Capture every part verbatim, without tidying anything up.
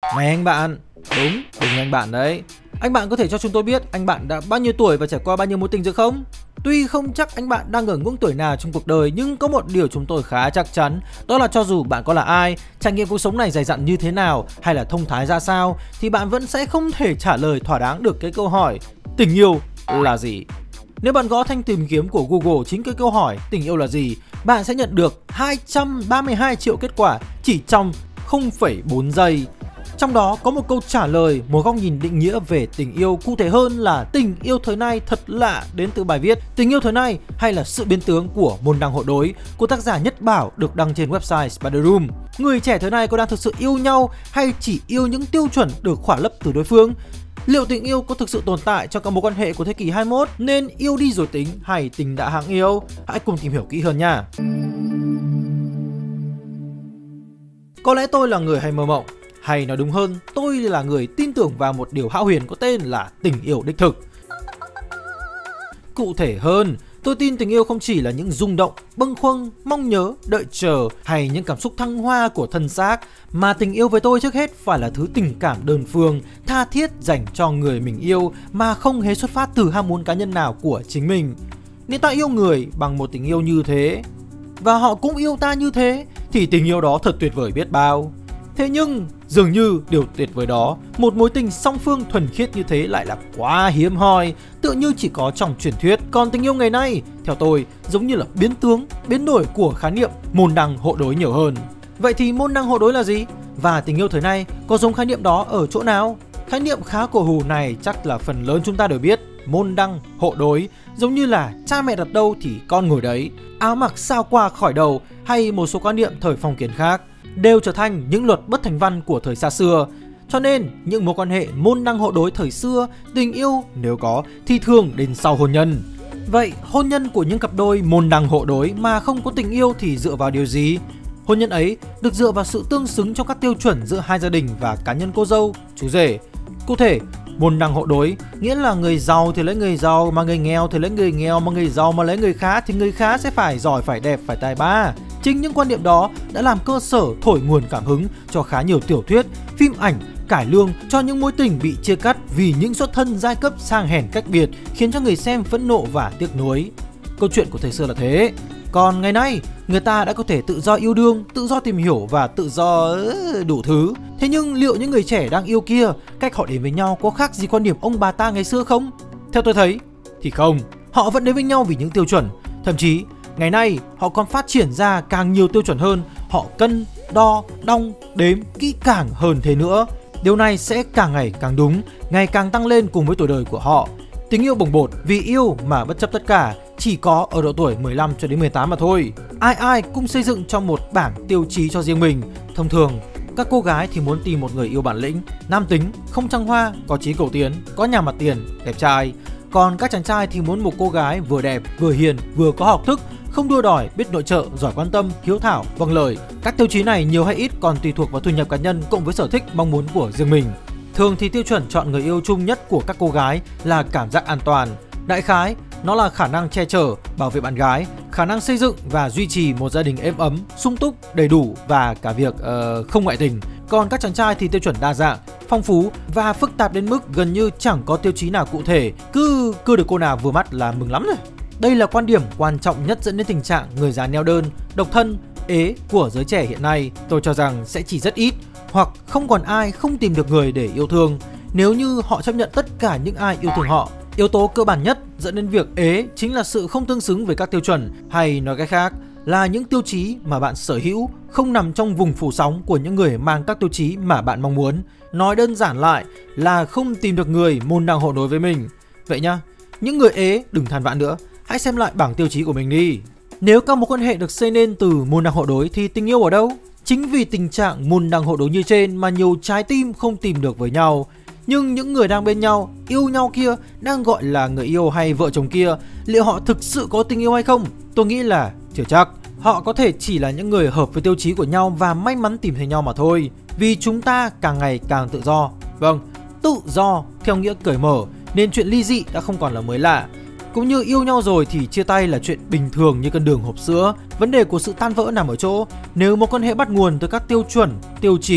Này anh bạn, đúng, đúng anh bạn đấy. Anh bạn có thể cho chúng tôi biết anh bạn đã bao nhiêu tuổi và trải qua bao nhiêu mối tình được không? Tuy không chắc anh bạn đang ở ngưỡng tuổi nào trong cuộc đời, nhưng có một điều chúng tôi khá chắc chắn, đó là cho dù bạn có là ai, trải nghiệm cuộc sống này dày dặn như thế nào hay là thông thái ra sao, thì bạn vẫn sẽ không thể trả lời thỏa đáng được cái câu hỏi tình yêu là gì. Nếu bạn gõ thanh tìm kiếm của Google chính cái câu hỏi tình yêu là gì, bạn sẽ nhận được hai trăm ba mươi hai triệu kết quả chỉ trong không phẩy bốn giây. Trong đó có một câu trả lời, một góc nhìn định nghĩa về tình yêu, cụ thể hơn là tình yêu thời nay thật lạ, đến từ bài viết Tình yêu thời nay hay là sự biến tướng của môn đăng hộ đối của tác giả Nhất Bảo, được đăng trên website Spider Room. Người trẻ thời nay có đang thực sự yêu nhau hay chỉ yêu những tiêu chuẩn được khỏa lấp từ đối phương? Liệu tình yêu có thực sự tồn tại trong các mối quan hệ của thế kỷ hai mươi mốt? Nên yêu đi rồi tính hay tình đã hãng yêu? Hãy cùng tìm hiểu kỹ hơn nha. Có lẽ tôi là người hay mơ mộng, hay nói đúng hơn, tôi là người tin tưởng vào một điều hão huyền có tên là tình yêu đích thực. Cụ thể hơn, tôi tin tình yêu không chỉ là những rung động, bâng khuâng, mong nhớ, đợi chờ hay những cảm xúc thăng hoa của thân xác, mà tình yêu với tôi trước hết phải là thứ tình cảm đơn phương, tha thiết dành cho người mình yêu mà không hề xuất phát từ ham muốn cá nhân nào của chính mình. Nếu ta yêu người bằng một tình yêu như thế và họ cũng yêu ta như thế thì tình yêu đó thật tuyệt vời biết bao. Thế nhưng dường như điều tuyệt vời đó, một mối tình song phương thuần khiết như thế lại là quá hiếm hoi, tựa như chỉ có trong truyền thuyết. Còn tình yêu ngày nay, theo tôi, giống như là biến tướng, biến đổi của khái niệm môn đăng hộ đối nhiều hơn. Vậy thì môn đăng hộ đối là gì? Và tình yêu thời nay có giống khái niệm đó ở chỗ nào? Khái niệm khá cổ hủ này chắc là phần lớn chúng ta đều biết. Môn đăng hộ đối giống như là cha mẹ đặt đâu thì con ngồi đấy, áo mặc sao qua khỏi đầu, hay một số quan niệm thời phong kiến khác, đều trở thành những luật bất thành văn của thời xa xưa. Cho nên những mối quan hệ môn đăng hộ đối thời xưa, tình yêu nếu có thì thường đến sau hôn nhân. Vậy hôn nhân của những cặp đôi môn đăng hộ đối mà không có tình yêu thì dựa vào điều gì? Hôn nhân ấy được dựa vào sự tương xứng trong các tiêu chuẩn giữa hai gia đình và cá nhân cô dâu, chú rể. Cụ thể, môn đăng hộ đối nghĩa là người giàu thì lấy người giàu, mà người nghèo thì lấy người nghèo, mà người giàu mà lấy người khá thì người khá sẽ phải giỏi, phải đẹp, phải tài ba. Chính những quan niệm đó đã làm cơ sở thổi nguồn cảm hứng cho khá nhiều tiểu thuyết, phim ảnh cải lương cho những mối tình bị chia cắt vì những xuất thân giai cấp sang hèn cách biệt, khiến cho người xem phẫn nộ và tiếc nuối. Câu chuyện của thời xưa là thế. Còn ngày nay, người ta đã có thể tự do yêu đương, tự do tìm hiểu và tự do đủ thứ. Thế nhưng liệu những người trẻ đang yêu kia, cách họ đến với nhau có khác gì quan điểm ông bà ta ngày xưa không? Theo tôi thấy thì không. Họ vẫn đến với nhau vì những tiêu chuẩn. Thậm chí ngày nay họ còn phát triển ra càng nhiều tiêu chuẩn hơn. Họ cân, đo, đong, đếm kỹ càng hơn thế nữa. Điều này sẽ càng ngày càng đúng, ngày càng tăng lên cùng với tuổi đời của họ. Tình yêu bồng bột vì yêu mà bất chấp tất cả chỉ có ở độ tuổi mười lăm cho đến mười tám mà thôi. Ai ai cũng xây dựng cho một bảng tiêu chí cho riêng mình. Thông thường, các cô gái thì muốn tìm một người yêu bản lĩnh, nam tính, không trăng hoa, có chí cầu tiến, có nhà mặt tiền, đẹp trai. Còn các chàng trai thì muốn một cô gái vừa đẹp, vừa hiền, vừa có học thức, không đua đòi, biết nội trợ, giỏi quan tâm, hiếu thảo, vâng lời. Các tiêu chí này nhiều hay ít còn tùy thuộc vào thu nhập cá nhân cộng với sở thích mong muốn của riêng mình. Thường thì tiêu chuẩn chọn người yêu chung nhất của các cô gái là cảm giác an toàn. Đại khái, nó là khả năng che chở, bảo vệ bạn gái, khả năng xây dựng và duy trì một gia đình êm ấm, sung túc, đầy đủ và cả việc uh, không ngoại tình. Còn các chàng trai thì tiêu chuẩn đa dạng, phong phú và phức tạp đến mức gần như chẳng có tiêu chí nào cụ thể, cứ cứ được cô nào vừa mắt là mừng lắm rồi. Đây là quan điểm quan trọng nhất dẫn đến tình trạng người già neo đơn, độc thân, ế của giới trẻ hiện nay. Tôi cho rằng sẽ chỉ rất ít hoặc không còn ai không tìm được người để yêu thương nếu như họ chấp nhận tất cả những ai yêu thương họ. Yếu tố cơ bản nhất dẫn đến việc ế chính là sự không tương xứng với các tiêu chuẩn, hay nói cách khác là những tiêu chí mà bạn sở hữu không nằm trong vùng phủ sóng của những người mang các tiêu chí mà bạn mong muốn. Nói đơn giản lại là không tìm được người môn đăng hộ đối với mình. Vậy nhá, những người ế đừng than vãn nữa, hãy xem lại bảng tiêu chí của mình đi. Nếu các mối quan hệ được xây nên từ môn đăng hộ đối thì tình yêu ở đâu? Chính vì tình trạng môn đăng hộ đối như trên mà nhiều trái tim không tìm được với nhau. Nhưng những người đang bên nhau, yêu nhau kia, đang gọi là người yêu hay vợ chồng kia, liệu họ thực sự có tình yêu hay không? Tôi nghĩ là chưa chắc. Họ có thể chỉ là những người hợp với tiêu chí của nhau và may mắn tìm thấy nhau mà thôi. Vì chúng ta càng ngày càng tự do. Vâng, tự do theo nghĩa cởi mở, nên chuyện ly dị đã không còn là mới lạ. Cũng như yêu nhau rồi thì chia tay là chuyện bình thường như cân đường hộp sữa. Vấn đề của sự tan vỡ nằm ở chỗ nếu mối quan hệ bắt nguồn từ các tiêu chuẩn, tiêu chí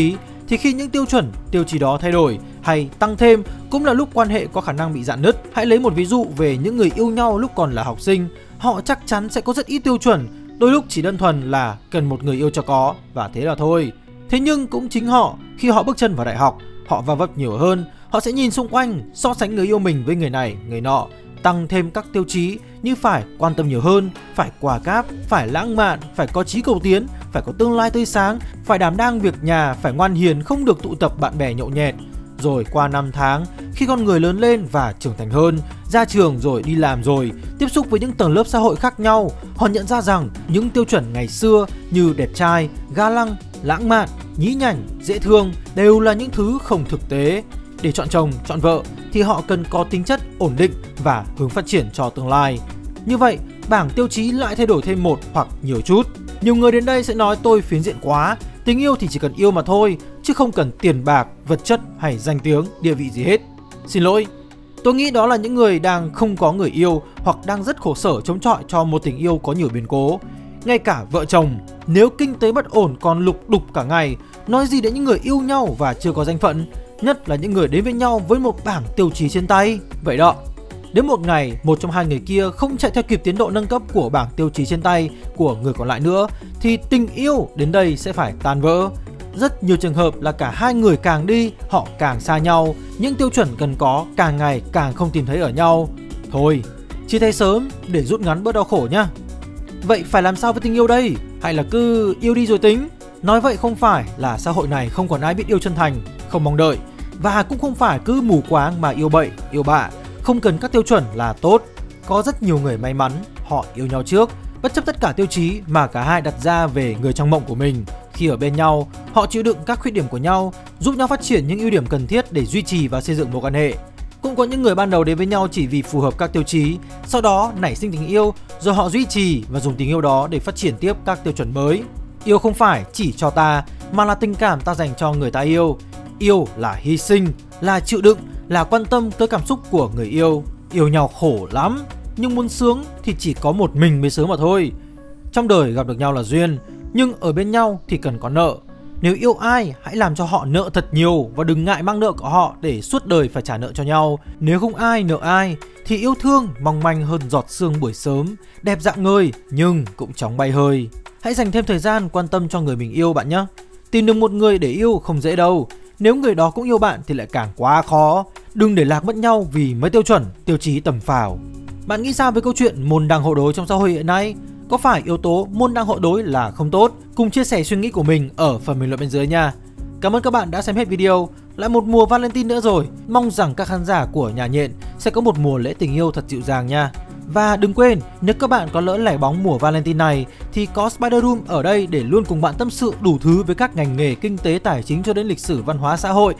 thì khi những tiêu chuẩn, tiêu chí đó thay đổi hay tăng thêm cũng là lúc quan hệ có khả năng bị rạn nứt. Hãy lấy một ví dụ về những người yêu nhau lúc còn là học sinh. Họ chắc chắn sẽ có rất ít tiêu chuẩn, đôi lúc chỉ đơn thuần là cần một người yêu cho có và thế là thôi. Thế nhưng cũng chính họ, khi họ bước chân vào đại học, họ va vấp nhiều hơn. Họ sẽ nhìn xung quanh, so sánh người yêu mình với người này, người nọ, tăng thêm các tiêu chí như phải quan tâm nhiều hơn, phải quà cáp, phải lãng mạn, phải có chí cầu tiến, phải có tương lai tươi sáng, phải đảm đang việc nhà, phải ngoan hiền, không được tụ tập bạn bè nhậu nhẹt. Rồi qua năm tháng, khi con người lớn lên và trưởng thành hơn, ra trường rồi đi làm rồi, tiếp xúc với những tầng lớp xã hội khác nhau, họ nhận ra rằng những tiêu chuẩn ngày xưa như đẹp trai, ga lăng, lãng mạn, nhí nhảnh, dễ thương đều là những thứ không thực tế. Để chọn chồng, chọn vợ thì họ cần có tính chất ổn định và hướng phát triển cho tương lai. Như vậy, bảng tiêu chí lại thay đổi thêm một hoặc nhiều chút. Nhiều người đến đây sẽ nói tôi phiến diện quá, tình yêu thì chỉ cần yêu mà thôi, chứ không cần tiền bạc, vật chất hay danh tiếng, địa vị gì hết. Xin lỗi, tôi nghĩ đó là những người đang không có người yêu hoặc đang rất khổ sở chống chọi cho một tình yêu có nhiều biến cố. Ngay cả vợ chồng, nếu kinh tế bất ổn còn lục đục cả ngày, nói gì đến những người yêu nhau và chưa có danh phận, nhất là những người đến với nhau với một bảng tiêu chí trên tay. Vậy đó, đến một ngày một trong hai người kia không chạy theo kịp tiến độ nâng cấp của bảng tiêu chí trên tay của người còn lại nữa thì tình yêu đến đây sẽ phải tan vỡ. Rất nhiều trường hợp là cả hai người càng đi, họ càng xa nhau, những tiêu chuẩn cần có càng ngày càng không tìm thấy ở nhau. Thôi, chia tay sớm để rút ngắn bớt đau khổ nhá. Vậy phải làm sao với tình yêu đây? Hay là cứ yêu đi rồi tính? Nói vậy không phải là xã hội này không còn ai biết yêu chân thành, không mong đợi. Và cũng không phải cứ mù quáng mà yêu bậy, yêu bạ, không cần các tiêu chuẩn là tốt. Có rất nhiều người may mắn, họ yêu nhau trước, bất chấp tất cả tiêu chí mà cả hai đặt ra về người trong mộng của mình. Khi ở bên nhau, họ chịu đựng các khuyết điểm của nhau, giúp nhau phát triển những ưu điểm cần thiết để duy trì và xây dựng mối quan hệ. Cũng có những người ban đầu đến với nhau chỉ vì phù hợp các tiêu chí, sau đó nảy sinh tình yêu, rồi họ duy trì và dùng tình yêu đó để phát triển tiếp các tiêu chuẩn mới. Yêu không phải chỉ cho ta, mà là tình cảm ta dành cho người ta yêu. Yêu là hy sinh, là chịu đựng, là quan tâm tới cảm xúc của người yêu. Yêu nhau khổ lắm, nhưng muốn sướng thì chỉ có một mình mới sướng mà thôi. Trong đời gặp được nhau là duyên, nhưng ở bên nhau thì cần có nợ. Nếu yêu ai, hãy làm cho họ nợ thật nhiều và đừng ngại mang nợ của họ để suốt đời phải trả nợ cho nhau. Nếu không ai nợ ai thì yêu thương mong manh hơn giọt sương buổi sớm, đẹp dạng ngời nhưng cũng chóng bay hơi. Hãy dành thêm thời gian quan tâm cho người mình yêu bạn nhé. Tìm được một người để yêu không dễ đâu. Nếu người đó cũng yêu bạn thì lại càng quá khó. Đừng để lạc mất nhau vì mấy tiêu chuẩn, tiêu chí tầm phào. Bạn nghĩ sao với câu chuyện môn đăng hộ đối trong xã hội hiện nay? Có phải yếu tố môn đăng hộ đối là không tốt? Cùng chia sẻ suy nghĩ của mình ở phần bình luận bên dưới nha. Cảm ơn các bạn đã xem hết video. Lại một mùa Valentine nữa rồi. Mong rằng các khán giả của Nhà Nhện sẽ có một mùa lễ tình yêu thật dịu dàng nha. Và đừng quên, nếu các bạn có lỡ lẻ bóng mùa Valentine này thì có Spider Room ở đây để luôn cùng bạn tâm sự đủ thứ với các ngành nghề kinh tế, tài chính cho đến lịch sử, văn hóa, xã hội.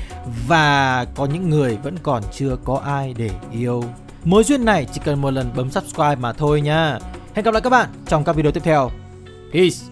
Và có những người vẫn còn chưa có ai để yêu. Mối duyên này chỉ cần một lần bấm subscribe mà thôi nha. Hẹn gặp lại các bạn trong các video tiếp theo. Peace!